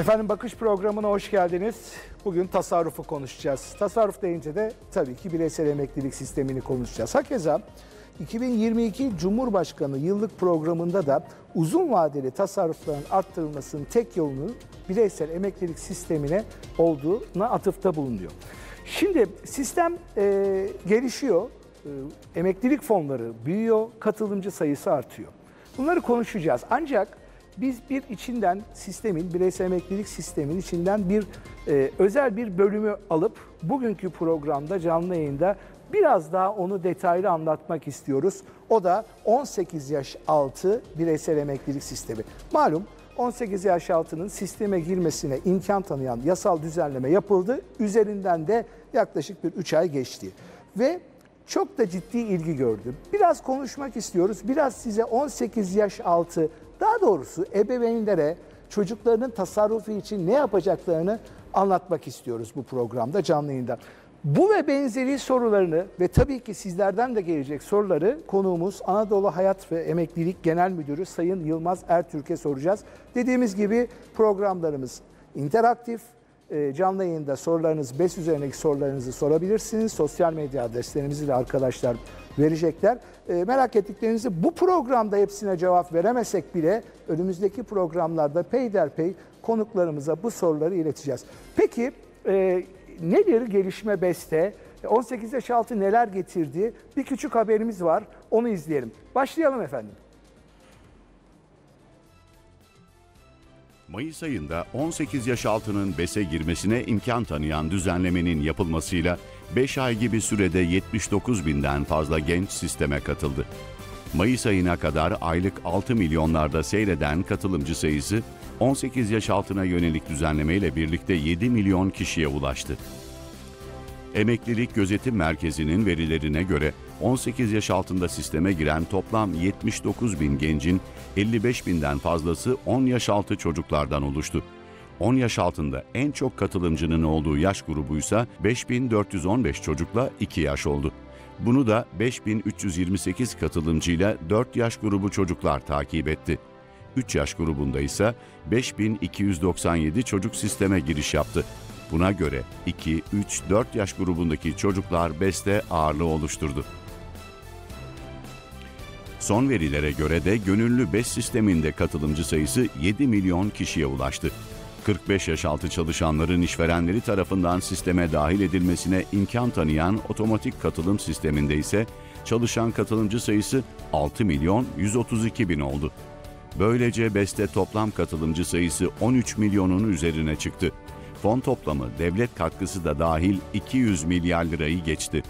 Efendim Bakış programına hoş geldiniz. Bugün tasarrufu konuşacağız. Tasarruf deyince de tabii ki bireysel emeklilik sistemini konuşacağız. Hakeza 2022 Cumhurbaşkanı yıllık programında da uzun vadeli tasarrufların arttırılmasının tek yolunun bireysel emeklilik sistemine olduğuna atıfta bulunuyor. Şimdi sistem gelişiyor, emeklilik fonları büyüyor, katılımcı sayısı artıyor. Bunları konuşacağız. Ancak biz bir içinden sistemin, bireysel emeklilik sistemin içinden bir özel bir bölümü alıp bugünkü programda canlı yayında biraz daha onu detaylı anlatmak istiyoruz. O da 18 yaş altı bireysel emeklilik sistemi. Malum 18 yaş altının sisteme girmesine imkan tanıyan yasal düzenleme yapıldı. Üzerinden de yaklaşık bir 3 ay geçti. Ve çok da ciddi ilgi gördü. Biraz konuşmak istiyoruz. Biraz size 18 yaş altı, daha doğrusu ebeveynlere çocuklarının tasarrufu için ne yapacaklarını anlatmak istiyoruz bu programda canlı yayında. Bu ve benzeri sorularını ve tabii ki sizlerden de gelecek soruları konuğumuz Anadolu Hayat ve Emeklilik Genel Müdürü Sayın Yılmaz Ertürk'e soracağız. Dediğimiz gibi programlarımız interaktif. Canlı yayında sorularınız, BES üzerindeki sorularınızı sorabilirsiniz. Sosyal medya adreslerimizi de arkadaşlar verecekler. Merak ettiklerinizi bu programda hepsine cevap veremesek bile önümüzdeki programlarda peyderpey konuklarımıza bu soruları ileteceğiz. Peki nedir gelişme BES'te? 18 yaş altı neler getirdi? Bir küçük haberimiz var. Onu izleyelim. Başlayalım efendim. Mayıs ayında 18 yaş altının BES'e girmesine imkan tanıyan düzenlemenin yapılmasıyla 5 ay gibi sürede 79 binden fazla genç sisteme katıldı. Mayıs ayına kadar aylık 6 milyonlarda seyreden katılımcı sayısı 18 yaş altına yönelik düzenlemeyle birlikte 7 milyon kişiye ulaştı. Emeklilik Gözetim Merkezi'nin verilerine göre 18 yaş altında sisteme giren toplam 79 bin gencin 55 binden fazlası 10 yaş altı çocuklardan oluştu. 10 yaş altında en çok katılımcının olduğu yaş grubuysa 5415 çocukla 2 yaş oldu. Bunu da 5328 katılımcıyla 4 yaş grubu çocuklar takip etti. 3 yaş grubunda ise 5297 çocuk sisteme giriş yaptı. Buna göre 2, 3, 4 yaş grubundaki çocuklar BES'te ağırlığı oluşturdu. Son verilere göre de gönüllü BES sisteminde katılımcı sayısı 7 milyon kişiye ulaştı. 45 yaş altı çalışanların işverenleri tarafından sisteme dahil edilmesine imkan tanıyan otomatik katılım sisteminde ise çalışan katılımcı sayısı 6 milyon 132 bin oldu. Böylece BES'te toplam katılımcı sayısı 13 milyonun üzerine çıktı. Fon toplamı devlet katkısı da dahil 200 milyar lirayı geçti.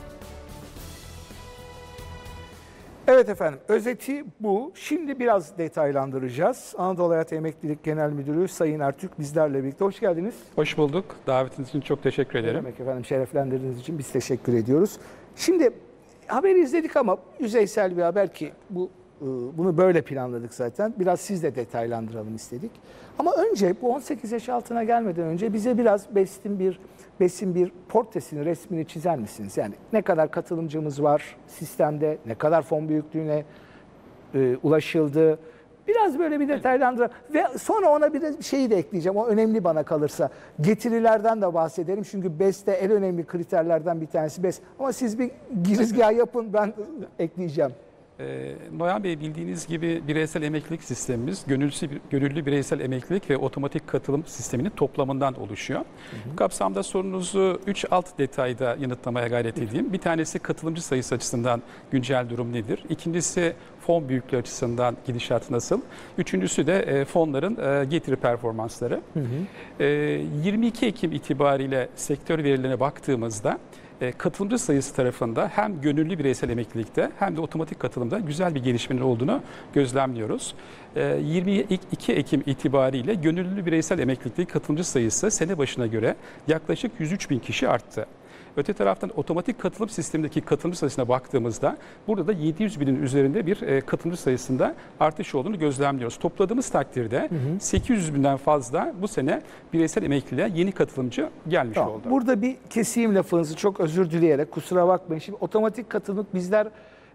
Evet efendim, özeti bu. Şimdi biraz detaylandıracağız. Anadolu Hayat Emeklilik Genel Müdürü Sayın Ertürk bizlerle birlikte. Hoş geldiniz. Hoş bulduk. Davetiniz için çok teşekkür ederim. Demek efendim, şereflendirdiğiniz için biz teşekkür ediyoruz. Şimdi haberi izledik ama yüzeysel bir haber ki bunu böyle planladık zaten. Biraz siz de detaylandıralım istedik. Ama önce bu 18 yaş altına gelmeden önce bize biraz BES'in bir portresini, resmini çizer misiniz? Yani ne kadar katılımcımız var sistemde, ne kadar fon büyüklüğüne ulaşıldı? Biraz böyle bir detaylandıralım. Ve sonra ona bir şeyi de ekleyeceğim. O önemli bana kalırsa. Getirilerden de bahsedelim. Çünkü BES'te en önemli kriterlerden bir tanesi BES. Ama siz bir girizgah yapın, ben ekleyeceğim. Noyan Bey, bildiğiniz gibi bireysel emeklilik sistemimiz gönüllü bireysel emeklilik ve otomatik katılım sisteminin toplamından oluşuyor. Bu kapsamda sorunuzu 3 alt detayda yanıtlamaya gayret edeyim. Bir tanesi katılımcı sayısı açısından güncel durum nedir? İkincisi fon büyüklüğü açısından gidişat nasıl? Üçüncüsü de fonların getiri performansları. 22 Ekim itibariyle sektör verilerine baktığımızda katılımcı sayısı tarafında hem gönüllü bireysel emeklilikte hem de otomatik katılımda güzel bir gelişmenin olduğunu gözlemliyoruz. 22 Ekim itibariyle gönüllü bireysel emeklilikte katılımcı sayısı sene başına göre yaklaşık 103 bin kişi arttı. Öte taraftan otomatik katılım sistemindeki katılımcı sayısına baktığımızda burada da 700 binin üzerinde bir katılımcı sayısında artış olduğunu gözlemliyoruz. Topladığımız takdirde 800 binden fazla bu sene bireysel emekliliğe yeni katılımcı gelmiş oldu. Burada bir keseyim lafınızı, çok özür dileyerek, kusura bakmayın. Şimdi otomatik katılım bizler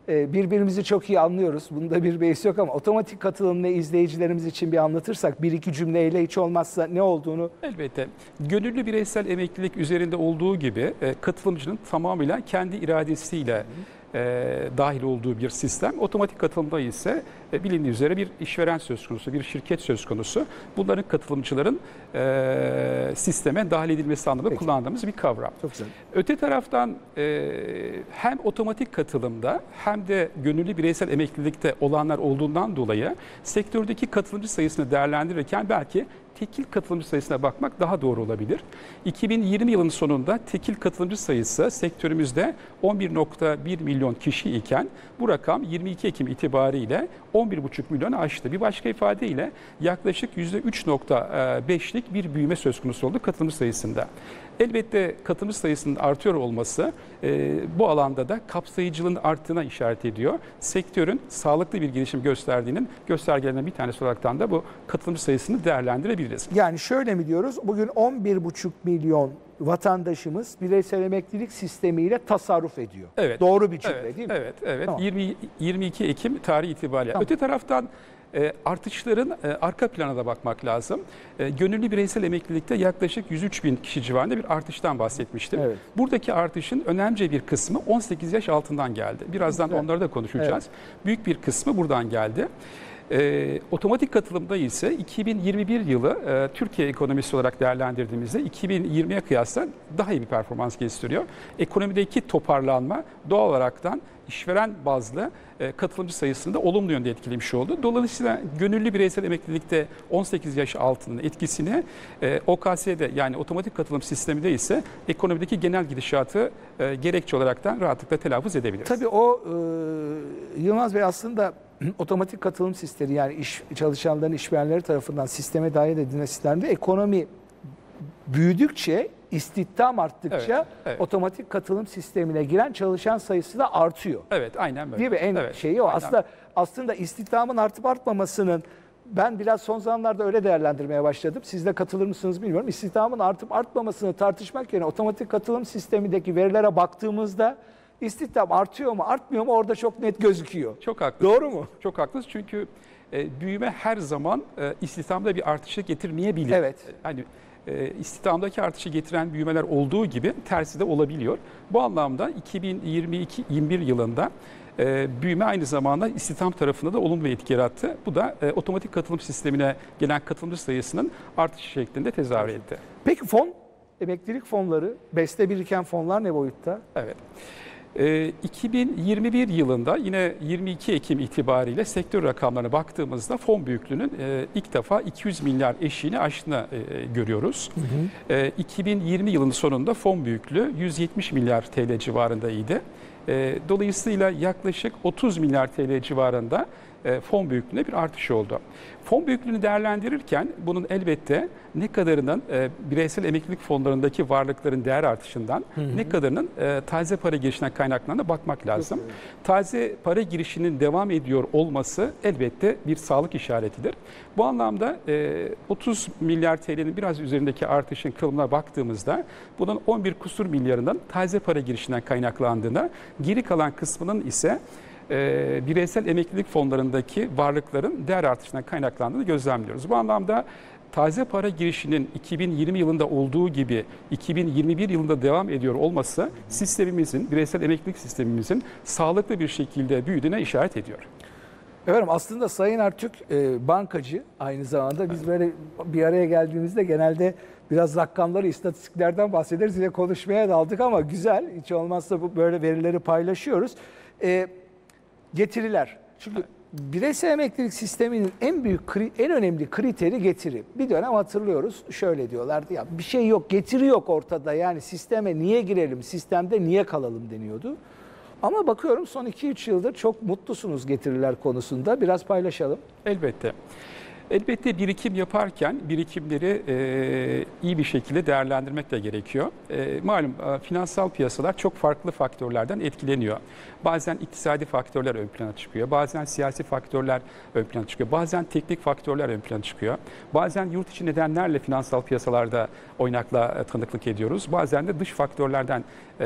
Birbirimizi çok iyi anlıyoruz. Bunda bir beis yok ama otomatik katılım ne, izleyicilerimiz için bir anlatırsak bir iki cümleyle hiç olmazsa ne olduğunu. Elbette. Gönüllü bireysel emeklilik üzerinde olduğu gibi katılımcının tamamıyla kendi iradesiyle dahil olduğu bir sistem. Otomatik katılımda ise bilindiği üzere bir işveren söz konusu, bir şirket söz konusu. Bunların katılımcıların sisteme dahil edilmesi anlamında kullandığımız bir kavram. Çok güzel. Öte taraftan hem otomatik katılımda hem de gönüllü bireysel emeklilikte olanlar olduğundan dolayı sektördeki katılımcı sayısını değerlendirirken belki tekil katılımcı sayısına bakmak daha doğru olabilir. 2020 yılının sonunda tekil katılımcı sayısı sektörümüzde 11,1 milyon kişi iken bu rakam 22 Ekim itibariyle 11,5 milyonu aştı. Bir başka ifadeyle yaklaşık %3,5'lik bir büyüme söz konusu oldu katılımcı sayısında. Elbette katılımcı sayısının artıyor olması bu alanda da kapsayıcılığın arttığına işaret ediyor. Sektörün sağlıklı bir gelişim gösterdiğinin göstergelerinden bir tanesi olaraktan da bu katılımcı sayısını değerlendirebiliriz. Yani şöyle mi diyoruz? Bugün 11,5 milyon vatandaşımız bireysel emeklilik sistemiyle tasarruf ediyor. Evet. Doğru bir cümle değil mi? Evet. Tamam. 22 Ekim tarihi itibariyle. Tamam. Öte taraftan artışların arka plana da bakmak lazım. Gönüllü bireysel emeklilikte yaklaşık 103 bin kişi civarında bir artıştan bahsetmiştim. Evet. Buradaki artışın önemli bir kısmı 18 yaş altından geldi. Birazdan Güzel. onları da konuşacağız. Büyük bir kısmı buradan geldi. Otomatik katılımda ise 2021 yılı Türkiye ekonomisi olarak değerlendirdiğimizde 2020'ye kıyasla daha iyi bir performans gösteriyor. Ekonomideki toparlanma doğal olaraktan işveren bazlı katılımcı sayısını da olumlu yönde etkilemiş oldu. Dolayısıyla gönüllü bireysel emeklilikte 18 yaş altının etkisini OKS'de yani otomatik katılım sisteminde ise ekonomideki genel gidişatı gerekçe olaraktan rahatlıkla telaffuz edebiliriz. Tabii o Yılmaz Bey aslında otomatik katılım sistemi yani çalışanların işverenleri tarafından sisteme dahil edilen sistemde ekonomi büyüdükçe, istihdam arttıkça Evet. otomatik katılım sistemine giren çalışan sayısı da artıyor. Evet, aynen böyle. Değil mi? En şeyi o. Aynen. Aslında istihdamın artıp artmamasının ben biraz son zamanlarda öyle değerlendirmeye başladım. Siz de katılır mısınız bilmiyorum. İstihdamın artıp artmamasını tartışmak yerine otomatik katılım sistemindeki verilere baktığımızda istihdam artıyor mu, artmıyor mu orada çok net gözüküyor. Çok haklısınız. Doğru mu? Çok haklısınız çünkü büyüme her zaman istihdamda bir artışı getirmeyebilir. Evet. Hani istihdamdaki artışı getiren büyümeler olduğu gibi tersi de olabiliyor. Bu anlamda 2022-21 yılında büyüme aynı zamanda istihdam tarafında da olumlu bir etki yarattı. Bu da otomatik katılım sistemine gelen katılımcı sayısının artışı şeklinde tezahür etti. Peki emeklilik fonları, BES'te biriken fonlar ne boyutta? Evet. 2021 yılında yine 22 Ekim itibariyle sektör rakamlarına baktığımızda fon büyüklüğünün ilk defa 200 milyar eşiğini aştığını görüyoruz. 2020 yılının sonunda fon büyüklüğü 170 milyar TL civarındaydı. Dolayısıyla yaklaşık 30 milyar TL civarında fon büyüklüğüne bir artış oldu. Fon büyüklüğünü değerlendirirken bunun elbette ne kadarının bireysel emeklilik fonlarındaki varlıkların değer artışından ne kadarının taze para girişinden kaynaklarına da bakmak lazım. Taze para girişinin devam ediyor olması elbette bir sağlık işaretidir. Bu anlamda 30 milyar TL'nin biraz üzerindeki artışın kılımına baktığımızda bunun 11 kusur milyarından taze para girişinden kaynaklandığında geri kalan kısmının ise bireysel emeklilik fonlarındaki varlıkların değer artışından kaynaklandığını gözlemliyoruz. Bu anlamda taze para girişinin 2020 yılında olduğu gibi 2021 yılında devam ediyor olması sistemimizin, bireysel emeklilik sistemimizin sağlıklı bir şekilde büyüdüğüne işaret ediyor. Efendim aslında Sayın Ertürk bankacı aynı zamanda biz böyle bir araya geldiğimizde genelde biraz rakamları, istatistiklerden bahsederiz. Yine konuşmaya daldık ama güzel. Hiç olmazsa bu böyle verileri paylaşıyoruz. Getiriler. Çünkü bireysel emeklilik sisteminin en önemli kriteri getiri. Bir dönem hatırlıyoruz. Şöyle diyorlardı ya bir şey yok, getiri yok ortada. Yani sisteme niye girelim, sistemde niye kalalım deniyordu. Ama bakıyorum son 2-3 yıldır çok mutlusunuz getiriler konusunda. Biraz paylaşalım. Elbette. Elbette birikim yaparken birikimleri iyi bir şekilde değerlendirmek de gerekiyor. Malum finansal piyasalar çok farklı faktörlerden etkileniyor. Bazen iktisadi faktörler ön plana çıkıyor, bazen siyasi faktörler ön plana çıkıyor, bazen teknik faktörler ön plana çıkıyor. Bazen yurt içi nedenlerle finansal piyasalarda oynakla tanıklık ediyoruz. Bazen de dış faktörlerden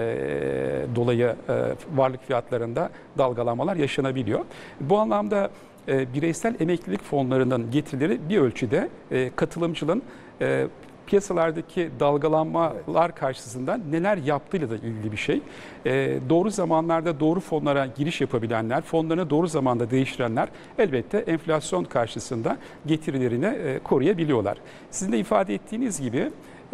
dolayı varlık fiyatlarında dalgalanmalar yaşanabiliyor. Bu anlamda bireysel emeklilik fonlarının getirileri bir ölçüde katılımcının piyasalardaki dalgalanmalar karşısında neler yaptığıyla da ilgili bir şey. Doğru zamanlarda doğru fonlara giriş yapabilenler, fonlarını doğru zamanda değiştirenler elbette enflasyon karşısında getirilerini koruyabiliyorlar. Sizin de ifade ettiğiniz gibi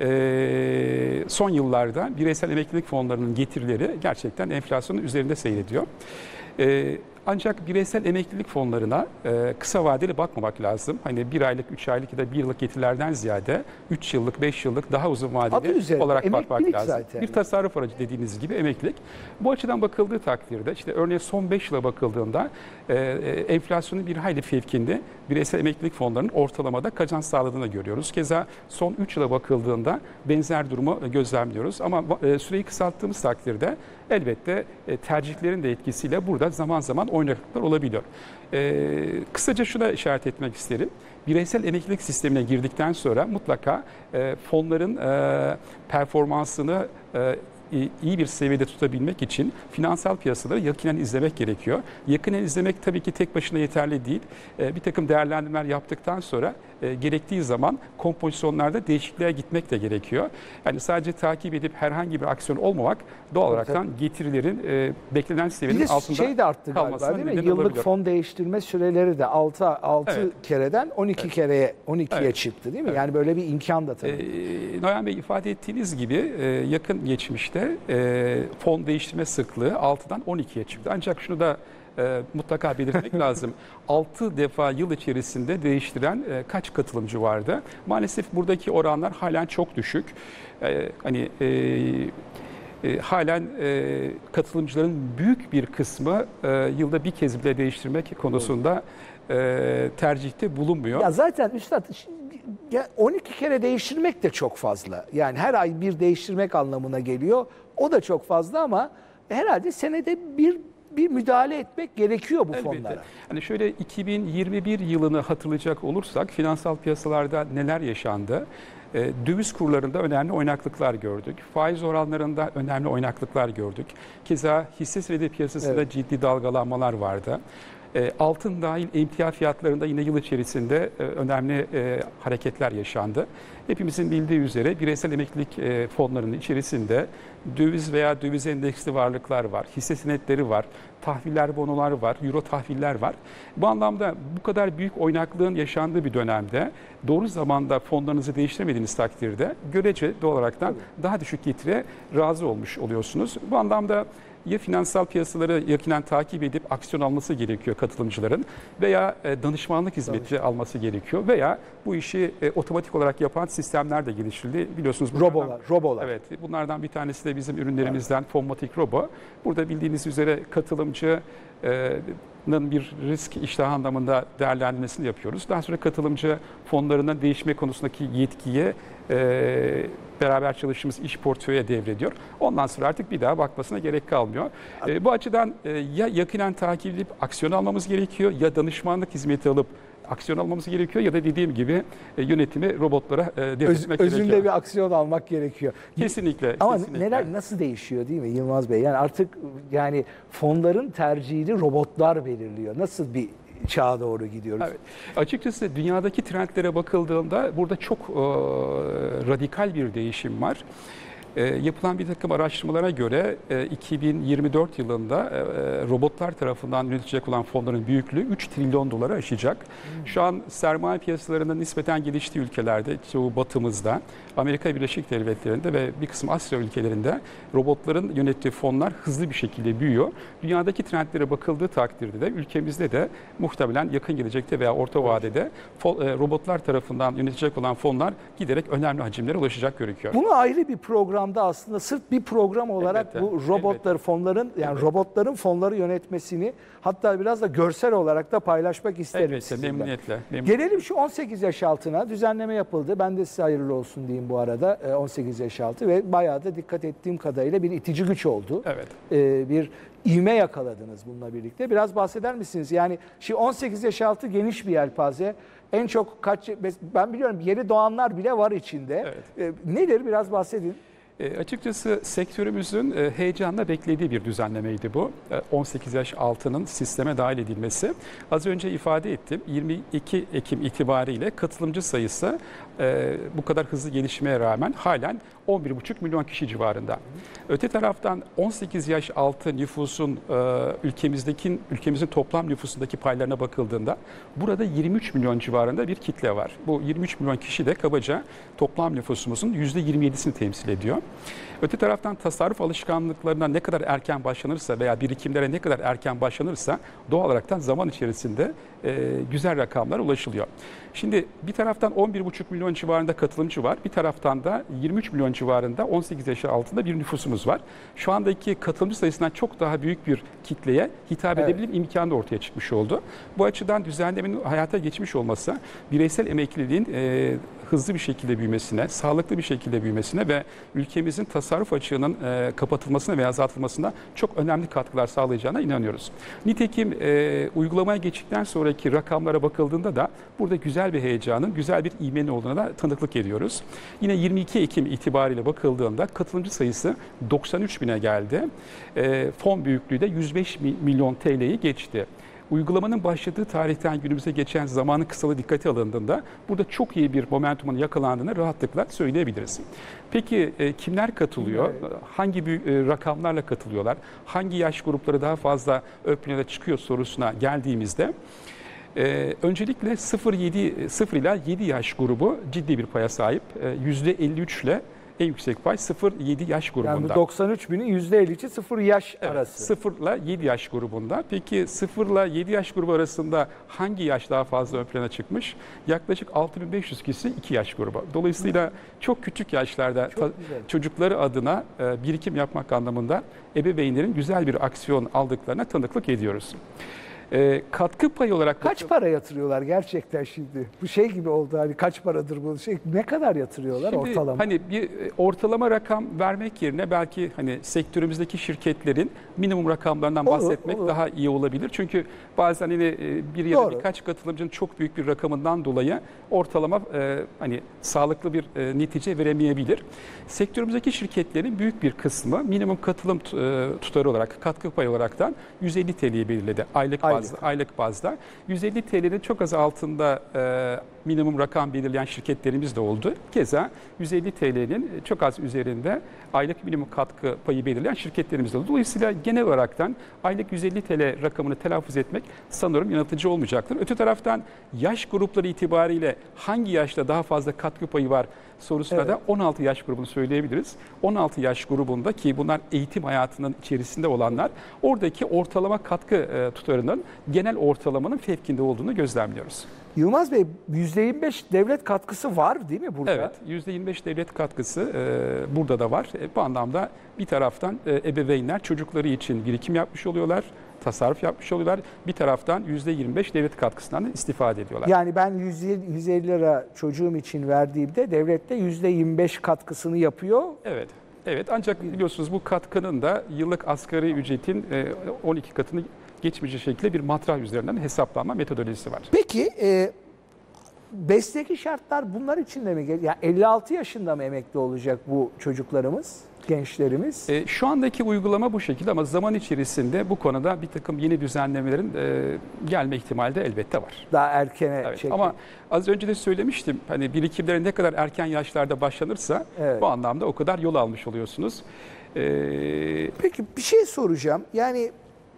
son yıllarda bireysel emeklilik fonlarının getirileri gerçekten enflasyonun üzerinde seyrediyor. Ancak bireysel emeklilik fonlarına kısa vadeli bakmamak lazım. Hani 1 aylık, 3 aylık ya da 1 yıllık getirilerden ziyade 3 yıllık, 5 yıllık daha uzun vadeli olarak bakmak lazım. Zaten. Bir tasarruf aracı dediğiniz gibi emeklilik. Bu açıdan bakıldığı takdirde işte örneğin son 5 yıla bakıldığında enflasyonun bir hayli fevkinde bireysel emeklilik fonlarının ortalamada kazanç sağladığını görüyoruz. Keza son 3 yıla bakıldığında benzer durumu gözlemliyoruz. Ama süreyi kısalttığımız takdirde elbette tercihlerin de etkisiyle burada zaman zaman oynaklıklar olabiliyor. Kısaca şuna işaret etmek isterim. Bireysel emeklilik sistemine girdikten sonra mutlaka fonların performansını iyi bir seviyede tutabilmek için finansal piyasaları yakinen izlemek gerekiyor. Yakinen izlemek tabii ki tek başına yeterli değil. Bir takım değerlendirmeler yaptıktan sonra gerektiği zaman kompozisyonlarda değişikliğe gitmek de gerekiyor. Yani sadece takip edip herhangi bir aksiyon olmamak doğal olaraktan getirilerin beklenen seviyenin altında şey de arttı galiba değil mi? Yıllık olabiliyor. fon değiştirme süreleri de 6 kereden 12'ye çıktı değil mi? Yani böyle bir imkan da tabii. Noyan Bey ifade ettiğiniz gibi yakın geçmişte fon değiştirme sıklığı 6'dan 12'ye çıktı. Ancak şunu da mutlaka belirtmek lazım. 6 defa yıl içerisinde değiştiren kaç katılımcı vardı? Maalesef buradaki oranlar halen çok düşük. Halen katılımcıların büyük bir kısmı yılda bir kez bile değiştirmek konusunda tercihte bulunmuyor. Ya zaten üstad 12 kere değiştirmek de çok fazla. Yani her ay bir değiştirmek anlamına geliyor. O da çok fazla ama herhalde senede bir müdahale etmek gerekiyor bu fonlara. Hani şöyle 2021 yılını hatırlayacak olursak finansal piyasalarda neler yaşandı? Döviz kurlarında önemli oynaklıklar gördük. Faiz oranlarında önemli oynaklıklar gördük. Keza hisse senedi piyasasında ciddi dalgalanmalar vardı. Altın dahil emtia fiyatlarında yine yıl içerisinde önemli hareketler yaşandı. Hepimizin bildiği üzere bireysel emeklilik fonlarının içerisinde döviz veya döviz endeksli varlıklar var, hisse senetleri var, tahviller, bonolar var, euro tahviller var. Bu anlamda bu kadar büyük oynaklığın yaşandığı bir dönemde doğru zamanda fonlarınızı değiştiremediğiniz takdirde görece doğal olaraktan daha düşük getiriye razı olmuş oluyorsunuz. Bu anlamda ya finansal piyasaları yakinen takip edip aksiyon alması gerekiyor katılımcıların veya danışmanlık hizmeti alması gerekiyor veya bu işi otomatik olarak yapan sistemler de geliştirildi. Biliyorsunuz robolar. Evet, bunlardan bir tanesi de bizim ürünlerimizden Fonmatic Robo. Burada bildiğiniz üzere katılımcının bir risk iştahı anlamında değerlendirmesini yapıyoruz. Daha sonra katılımcı fonlarının değişme konusundaki yetkiye beraber çalıştığımız iş portföye devrediyor. Ondan sonra artık bir daha bakmasına gerek kalmıyor. Bu açıdan ya yakinen takip edip aksiyon almamız gerekiyor ya danışmanlık hizmeti alıp aksiyon almamız gerekiyor ya da dediğim gibi yönetimi robotlara devretmek gerekiyor. Özünde bir aksiyon almak gerekiyor. Kesinlikle. Ama kesinlikle. neler nasıl değişiyor değil mi Yılmaz Bey? Yani artık yani fonların tercihini robotlar belirliyor. Nasıl bir çağa doğru gidiyoruz? Evet. Açıkçası dünyadaki trendlere bakıldığında burada çok radikal bir değişim var. Yapılan bir takım araştırmalara göre 2024 yılında robotlar tarafından yönetilecek olan fonların büyüklüğü 3 trilyon doları aşacak. Şu an sermaye piyasalarının nispeten geliştiği ülkelerde, çoğu batımızda, Amerika Birleşik Devletleri'nde ve bir kısım Asya ülkelerinde robotların yönettiği fonlar hızlı bir şekilde büyüyor. Dünyadaki trendlere bakıldığı takdirde de ülkemizde de muhtemelen yakın gelecekte veya orta vadede robotlar tarafından yönetilecek olan fonlar giderek önemli hacimlere ulaşacak gözüküyor. Bunu ayrı bir program kapsamda aslında sırf bir program olarak Elbette, bu robotları, fonların yani robotların fonları yönetmesini hatta biraz da görsel olarak da paylaşmak isterim Elbette, sizinle. memnuniyetle. Gelelim şu 18 yaş altına. Düzenleme yapıldı. Ben de size hayırlı olsun diyeyim bu arada. 18 yaş altı ve bayağı da dikkat ettiğim kadarıyla bir itici güç oldu. Evet. Bir ivme yakaladınız bununla birlikte. Biraz bahseder misiniz? Yani şimdi 18 yaş altı geniş bir yelpaze. En çok ben biliyorum yeni doğanlar bile var içinde. Evet. Nedir? Biraz bahsedin. Açıkçası sektörümüzün heyecanla beklediği bir düzenlemeydi bu. 18 yaş altının sisteme dahil edilmesi. Az önce ifade ettim. 22 Ekim itibariyle katılımcı sayısı bu kadar hızlı gelişmeye rağmen halen 11,5 milyon kişi civarında. Öte taraftan 18 yaş altı nüfusun ülkemizin toplam nüfusundaki paylarına bakıldığında burada 23 milyon civarında bir kitle var. Bu 23 milyon kişi de kabaca toplam nüfusumuzun %27'sini temsil ediyor. Öte taraftan tasarruf alışkanlıklarına ne kadar erken başlanırsa veya birikimlere ne kadar erken başlanırsa doğal olarak zaman içerisinde güzel rakamlar ulaşılıyor. Şimdi bir taraftan 11,5 milyon civarında katılımcı var. Bir taraftan da 23 milyon civarında 18 yaş altında bir nüfusumuz var. Şu andaki katılımcı sayısından çok daha büyük bir kitleye hitap edebilir imkanı da ortaya çıkmış oldu. Bu açıdan düzenlemenin hayata geçmiş olması bireysel emekliliğin hızlı bir şekilde büyümesine, sağlıklı bir şekilde büyümesine ve ülkemizin tasarruf açığının kapatılmasına veya azaltılmasına çok önemli katkılar sağlayacağına inanıyoruz. Nitekim uygulamaya geçtikten sonraki rakamlara bakıldığında da burada güzel bir heyecanın, güzel bir ivmenin olduğuna da tanıklık ediyoruz. Yine 22 Ekim itibariyle bakıldığında katılımcı sayısı 93 bine geldi. Fon büyüklüğü de 105 milyon TL'yi geçti. Uygulamanın başladığı tarihten günümüze geçen zamanın kısalığı dikkate alındığında burada çok iyi bir momentumun yakalandığını rahatlıkla söyleyebiliriz. Peki kimler katılıyor? Hangi rakamlarla katılıyorlar? Hangi yaş grupları daha fazla ön plana çıkıyor sorusuna geldiğimizde öncelikle 0 ila 7 yaş grubu ciddi bir paya sahip. %53 ile en yüksek pay 0-7 yaş grubunda. Yani 93 binin %53'ü 0 yaş arası. 0 ile 7 yaş grubunda. Peki 0 ile 7 yaş grubu arasında hangi yaş daha fazla ön plana çıkmış? Yaklaşık 6500 kişi 2 yaş grubu. Dolayısıyla çok küçük yaşlarda çocukları adına birikim yapmak anlamında ebeveynlerin güzel bir aksiyon aldıklarına tanıklık ediyoruz. Katkı payı olarak... Kaç para yatırıyorlar gerçekten şimdi? Bu şey gibi oldu hani kaç paradır bu şey? Ne kadar yatırıyorlar şimdi, ortalama? Hani bir ortalama rakam vermek yerine belki hani sektörümüzdeki şirketlerin minimum rakamlarından bahsetmek daha iyi olabilir. Çünkü bazen yine bir ya da birkaç katılımcının çok büyük bir rakamından dolayı ortalama hani sağlıklı bir netice veremeyebilir. Sektörümüzdeki şirketlerin büyük bir kısmı minimum katılım tutarı olarak, katkı payı olaraktan 150 TL'yi belirledi. Aylık bazda. 150 TL'nin çok az altında minimum rakam belirleyen şirketlerimiz de oldu. Keza 150 TL'nin çok az üzerinde aylık minimum katkı payı belirleyen şirketlerimiz de oldu. Dolayısıyla genel olaraktan aylık 150 TL rakamını telaffuz etmek sanırım yanıltıcı olmayacaktır. Öte taraftan yaş grupları itibariyle hangi yaşta daha fazla katkı payı var sorusuna da 16 yaş grubunu söyleyebiliriz. 16 yaş grubunda ki bunlar eğitim hayatının içerisinde olanlar oradaki ortalama katkı tutarının genel ortalamanın fevkinde olduğunu gözlemliyoruz. Yılmaz Bey %25 devlet katkısı var değil mi burada? Evet, %25 devlet katkısı burada da var. Bu anlamda bir taraftan ebeveynler çocukları için birikim yapmış oluyorlar, tasarruf yapmış oluyorlar. Bir taraftan %25 devlet katkısından da istifade ediyorlar. Yani ben 150 lira çocuğum için verdiğimde devlet de %25 katkısını yapıyor. Evet. Evet, ancak biliyorsunuz bu katkının da yıllık asgari ücretin 12 katını geçmeyecek şekilde bir matrah üzerinden hesaplanma metodolojisi var. Peki mesleki şartlar bunlar için de mi? Yani 56 yaşında mı emekli olacak bu çocuklarımız, gençlerimiz? Şu andaki uygulama bu şekilde ama zaman içerisinde bu konuda bir takım yeni düzenlemelerin gelme ihtimali de elbette var. Daha erkene evet. Ama az önce de söylemiştim hani birikimlere ne kadar erken yaşlarda başlanırsa bu anlamda o kadar yol almış oluyorsunuz. Peki bir şey soracağım. Yani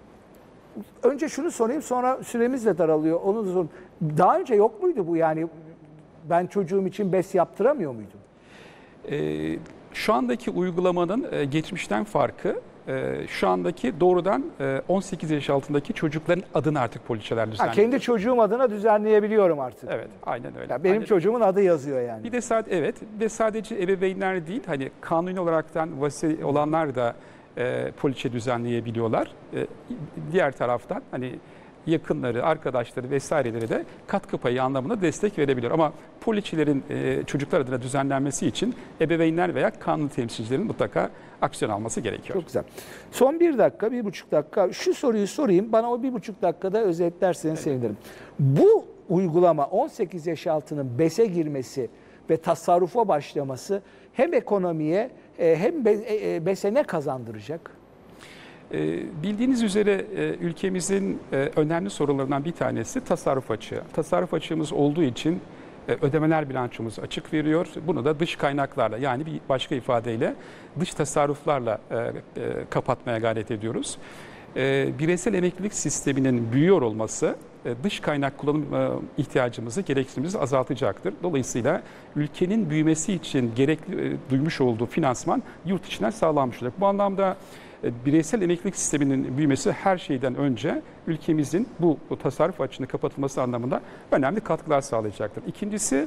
önce şunu sorayım sonra süremiz de daralıyor. Onu da sorayım. Daha önce yok muydu bu yani ben çocuğum için BES yaptıramıyor muydum? Şu andaki uygulamanın geçmişten farkı şu andaki doğrudan 18 yaş altındaki çocukların adına artık poliçeler düzenliyor. Kendi çocuğum adına düzenleyebiliyorum artık. Evet, aynen öyle. Ya benim çocuğumun adı yazıyor yani. Bir de sadece ebeveynler değil, hani kanuni olaraktan vasi olanlar da poliçe düzenleyebiliyorlar. Diğer taraftan hani yakınları, arkadaşları vesaireleri de katkı payı anlamında destek verebiliyor. Ama poliçelerin çocuklar adına düzenlenmesi için ebeveynler veya kanun temsilcilerin mutlaka aksiyon alması gerekiyor. Çok güzel. Son 1,5 dakika şu soruyu sorayım. Bana o 1,5 dakikada özetlerseniz sevinirim. Bu uygulama 18 yaş altının BES'e girmesi ve tasarrufa başlaması hem ekonomiye hem BES'e ne kazandıracak? Bildiğiniz üzere ülkemizin önemli sorunlarından bir tanesi tasarruf açığı. Tasarruf açığımız olduğu için ödemeler bilançomuz açık veriyor. Bunu da dış kaynaklarla, yani bir başka ifadeyle dış tasarruflarla kapatmaya gayret ediyoruz. Bireysel emeklilik sisteminin büyüyor olması dış kaynak kullanım ihtiyacımızı, gereksinimimizi azaltacaktır. Dolayısıyla ülkenin büyümesi için gerekli duymuş olduğu finansman yurt içinden sağlanmış olacak. Bu anlamda bireysel emeklilik sisteminin büyümesi her şeyden önce ülkemizin bu tasarruf açığının kapatılması anlamında önemli katkılar sağlayacaktır. İkincisi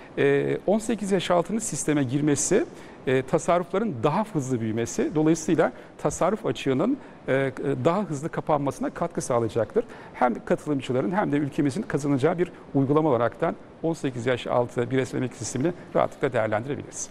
18 yaş altının sisteme girmesi, tasarrufların daha hızlı büyümesi, dolayısıyla tasarruf açığının daha hızlı kapanmasına katkı sağlayacaktır. Hem katılımcıların hem de ülkemizin kazanacağı bir uygulama olaraktan 18 yaş altı bireysel emeklilik sistemini rahatlıkla değerlendirebiliriz.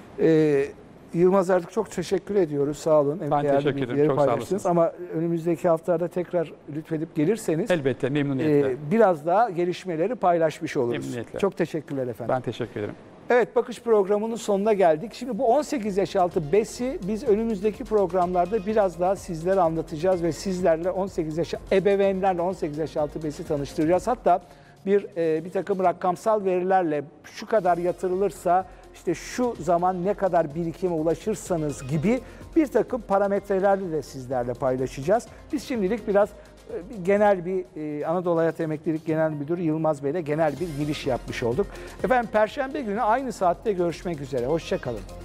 Yılmaz Erdoğan çok teşekkür ediyoruz. Sağ olun. Ben teşekkür ederim. Çok sağ olasınız. Ama önümüzdeki haftalarda tekrar lütfedip gelirseniz elbette, memnuniyetle. Biraz daha gelişmeleri paylaşmış oluruz. Memnuniyetle. Çok teşekkürler efendim. Ben teşekkür ederim. Evet, Bakış programının sonuna geldik. Şimdi bu 18 yaş altı BES'i biz önümüzdeki programlarda biraz daha sizlere anlatacağız ve sizlerle 18 yaş ebeveynlerle 18 yaş altı BES'i tanıştıracağız. Hatta bir takım rakamsal verilerle şu kadar yatırılırsa işte şu zaman ne kadar birikime ulaşırsanız gibi bir takım parametrelerle de sizlerle paylaşacağız. Biz şimdilik biraz genel bir Anadolu Hayat Emeklilik Genel Müdürü Yılmaz Bey'le genel bir giriş yapmış olduk. Efendim Perşembe günü aynı saatte görüşmek üzere. Hoşça kalın.